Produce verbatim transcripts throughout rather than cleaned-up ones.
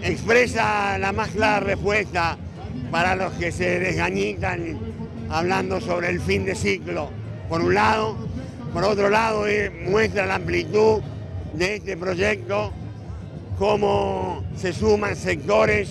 expresa la más clara respuesta para los que se desgañitan hablando sobre el fin de ciclo, por un lado. Por otro lado, eh, muestra la amplitud de este proyecto, cómo se suman sectores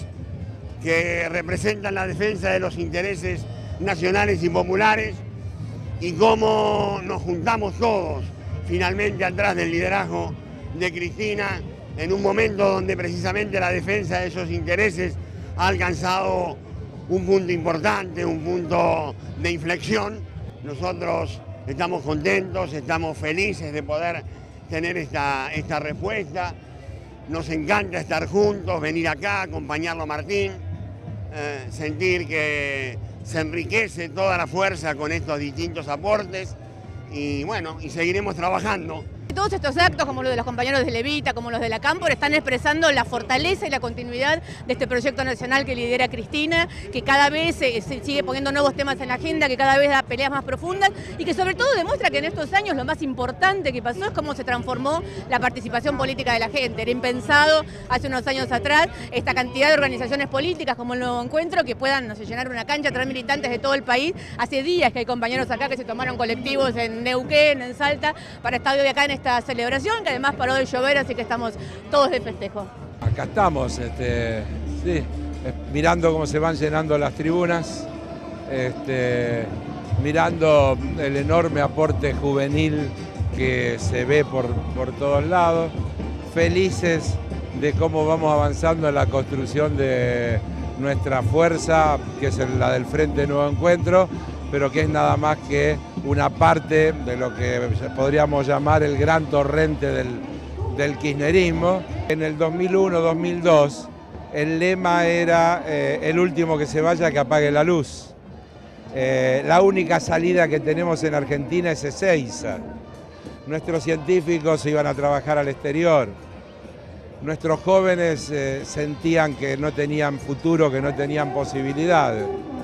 que representan la defensa de los intereses nacionales y populares y cómo nos juntamos todos finalmente atrás del liderazgo de Cristina en un momento donde precisamente la defensa de esos intereses ha alcanzado un punto importante, un punto de inflexión. Nosotros estamos contentos, estamos felices de poder tener esta, esta respuesta. Nos encanta estar juntos, venir acá, acompañarlo a Martín, eh, sentir que se enriquece toda la fuerza con estos distintos aportes y bueno, y seguiremos trabajando. Todos estos actos, como los de los compañeros de Levita, como los de la Cámpora, están expresando la fortaleza y la continuidad de este proyecto nacional que lidera Cristina, que cada vez se, se sigue poniendo nuevos temas en la agenda, que cada vez da peleas más profundas y que sobre todo demuestra que en estos años lo más importante que pasó es cómo se transformó la participación política de la gente. Era impensado hace unos años atrás esta cantidad de organizaciones políticas como el Nuevo Encuentro que puedan, no sé, llenar una cancha, traer militantes de todo el país. Hace días que hay compañeros acá que se tomaron colectivos en Neuquén, en Salta, para estar hoy acá en esta celebración, que además paró de llover, así que estamos todos de festejo. Acá estamos, este, sí, mirando cómo se van llenando las tribunas, este, mirando el enorme aporte juvenil que se ve por, por todos lados, felices de cómo vamos avanzando en la construcción de nuestra fuerza, que es la del Frente Nuevo Encuentro, pero que es nada más que una parte de lo que podríamos llamar el gran torrente del, del kirchnerismo. En el dos mil uno dos mil dos el lema era eh, el último que se vaya que apague la luz. Eh, la única salida que tenemos en Argentina es Ezeiza. Nuestros científicos iban a trabajar al exterior. Nuestros jóvenes eh, sentían que no tenían futuro, que no tenían posibilidades.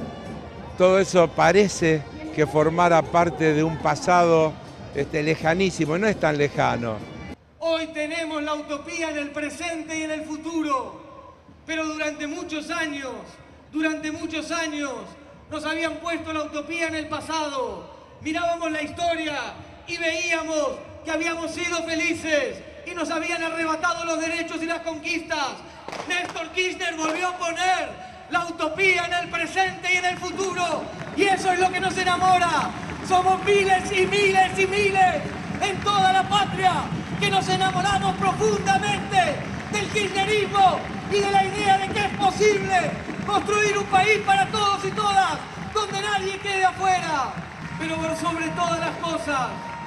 Todo eso parece que formara parte de un pasado este, lejanísimo, no es tan lejano. Hoy tenemos la utopía en el presente y en el futuro, pero durante muchos años, durante muchos años nos habían puesto la utopía en el pasado. Mirábamos la historia y veíamos que habíamos sido felices y nos habían arrebatado los derechos y las conquistas. Néstor Kirchner volvió a poner la utopía en el presente y en el futuro, y eso es lo que nos enamora. Somos miles y miles y miles en toda la patria que nos enamoramos profundamente del kirchnerismo y de la idea de que es posible construir un país para todos y todas, donde nadie quede afuera. Pero por sobre todas las cosas,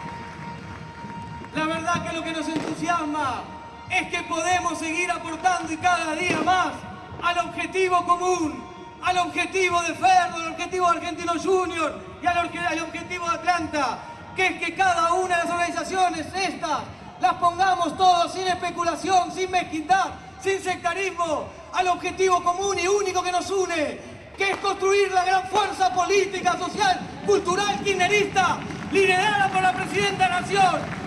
la verdad que lo que nos entusiasma es que podemos seguir aportando y cada día más al objetivo común, al objetivo de Ferro, al objetivo de Argentinos Juniors y al, al objetivo de Atlanta, que es que cada una de las organizaciones estas las pongamos todos sin especulación, sin mezquindad, sin sectarismo, al objetivo común y único que nos une, que es construir la gran fuerza política, social, cultural, kirchnerista, liderada por la Presidenta de la Nación,